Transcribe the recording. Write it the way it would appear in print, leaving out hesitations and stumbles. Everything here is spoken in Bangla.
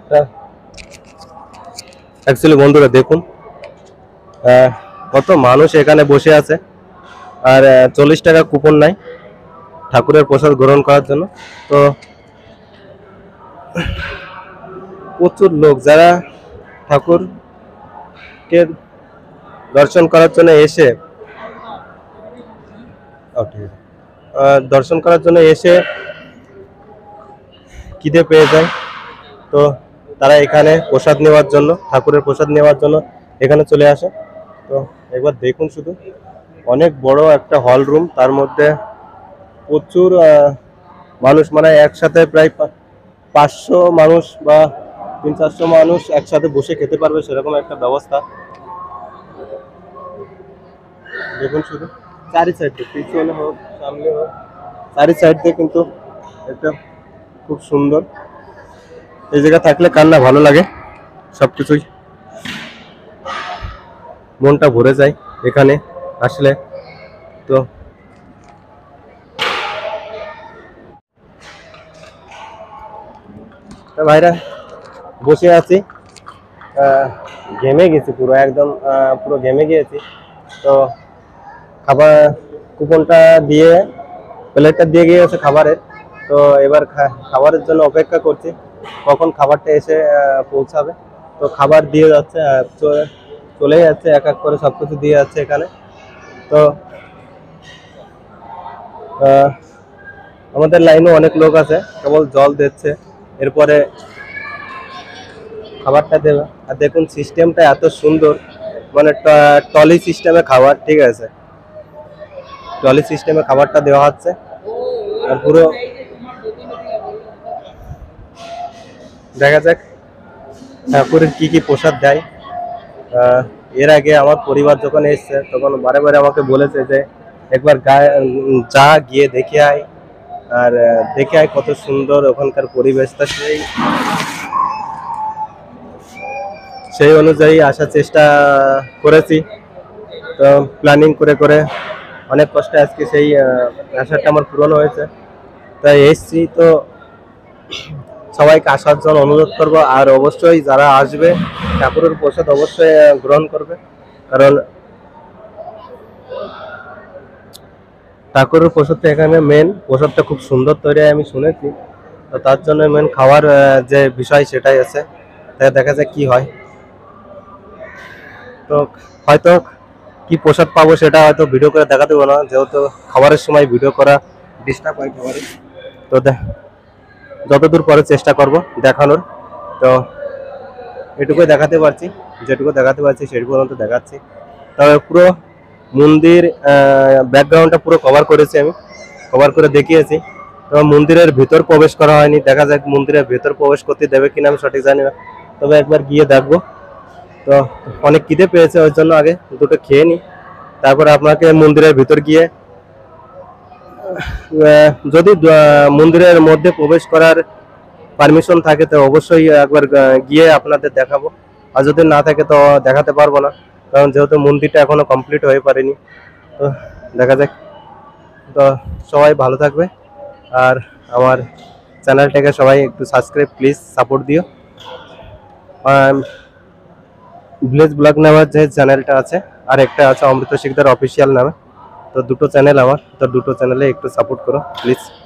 অ্যাকচুয়ালি বন্ধুরা দেখুন কত মানুষ এখানে বসে আছে, আর 40 টাকা কুপন নাই ঠাকুরের প্রসাদ গ্রহণ করার জন্য। তো প্রচুর লোক যারা ঠাকুরকে দর্শন করার জন্য এসে খিদে পেয়ে যায়, তো তারা এখানে প্রসাদ নেওয়ার জন্য, ঠাকুরের প্রসাদ নেওয়ার জন্য এখানে চলে আসে। তো একবার দেখুন শুধু, অনেক বড় একটা হল রুম, তার মধ্যে প্রচুর মানুষ, মানে একসাথে প্রায় 500 মানুষ বা 300-400 মানুষ একসাথে বসে খেতে পারবে সেরকম একটা ব্যবস্থা। দেখুন শুধু চারি সাইড দিয়ে, পিছনে হোক সামনে হোক, চারি সাইড দিয়ে কিন্তু একটা খুব সুন্দর। এই জায়গা থাকলে কার না ভালো লাগে, সবকিছুই মনটা ভরে যায় এখানে আসলে। তো ভাইরা বসে আছি, ঘেমে গেছি পুরো, একদম পুরো ঘেমে গিয়েছি। তো খাবার কুপনটা দিয়ে, প্লেটটা দিয়ে গিয়েছে খাবারের, তো এবার খাবারের জন্য অপেক্ষা করছি কখন খাবারটা এসে পৌঁছাবে। তো খাবার দিয়ে যাচ্ছে, চলে যাচ্ছে, এক এক করে সবকিছু দিয়ে যাচ্ছে এখানে। তো আমাদের লাইনে অনেক লোক আছে, কেবল জল দিচ্ছে, এরপরে খাবারটা দেবে। আর দেখুন সিস্টেমটা এত সুন্দর, মানে টলি সিস্টেমে খাবার, ঠিক আছে, টলি সিস্টেমে খাবারটা দেওয়া হচ্ছে। আর পুরো দেখা যাক ঠাকুরের কি কি প্রসাদ দেয়। এর আগে আমার পরিবার যখন এসছে তখন বারে বারে আমাকে বলেছে যে একবার যা গিয়ে দেখে আয়, আর দেখে আয় কত সুন্দর ওখানকার পরিবেশটা। সেই অনুযায়ী আসার চেষ্টা করেছি। তো প্ল্যানিং করে করে অনেক কষ্টে আজকে সেই আশাটা আমার পূরণ হয়েছে, তাই এসছি। তো সবাইকে আসার জন্য অনুরোধ করব, আর অবশ্যই যারা আসবে ঠাকুরের প্রসাদ অবশ্যই গ্রহণ করবে, কারণ ঠাকুরের প্রসাদটা এখানে মেন, প্রসাদটা খুব সুন্দর তৈরি হয় আমি শুনেছি। তো তার জন্য মেন খাওয়ার যে বিষয় সেটাই আছে, তাই দেখা যায় কি হয়। তো হয়তো কি প্রসাদ পাবো সেটা হয়তো ভিডিও করে দেখাতে পারবো না, যেহেতু খাবারের সময় ভিডিও করা ডিস্টার্ব হয় খাবারে। তো যতদূর পরে চেষ্টা করব দেখানোর। তো এটুকুই দেখাতে পারছি, যেটুকু দেখাতে পারছি সেটুকু পর্যন্ত দেখাচ্ছি। তবে পুরো মন্দির ব্যাকগ্রাউন্ডটা পুরো কভার করেছি, আমি কভার করে দেখিয়েছি। তো মন্দিরের ভিতর প্রবেশ করা হয়নি, দেখা যাক মন্দিরের ভিতর প্রবেশ করতে দেবে কিনা আমি সঠিক জানি না, তবে একবার গিয়ে দেখবো। তো অনেক খিদে পেয়েছে, ওই জন্য আগে দুটো খেয়ে নিই, তারপরে আপনাকে মন্দিরের ভিতর গিয়ে, যদি মন্দিরের মধ্যে প্রবেশ করার পারমিশন থাকে তো অবশ্যই একবার গিয়ে আপনাদের দেখাবো, আর যদি না থাকে তো দেখাতে পারবো না, কারণ যেহেতু মন্দিরটা এখনো কমপ্লিট হয়ে পারেনি। তো দেখা যাক। তো সবাই ভালো থাকবে, আর আমার চ্যানেলটাকে সবাই একটু সাবস্ক্রাইব প্লিজ সাপোর্ট দিও। ভিলেজ ব্লগ নামের যে চ্যানেলটা আছে, আর একটা আছে অমৃত শিকদার অফিসিয়াল নামে, তো দুটো চ্যানেল আমার, তো দুটো চ্যানেলে একটু সাপোর্ট করো প্লিজ।